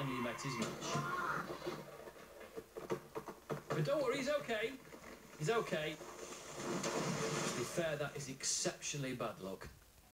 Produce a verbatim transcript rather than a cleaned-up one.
finally met his match. But don't worry, he's okay. He's okay. To be fair, that is exceptionally bad luck.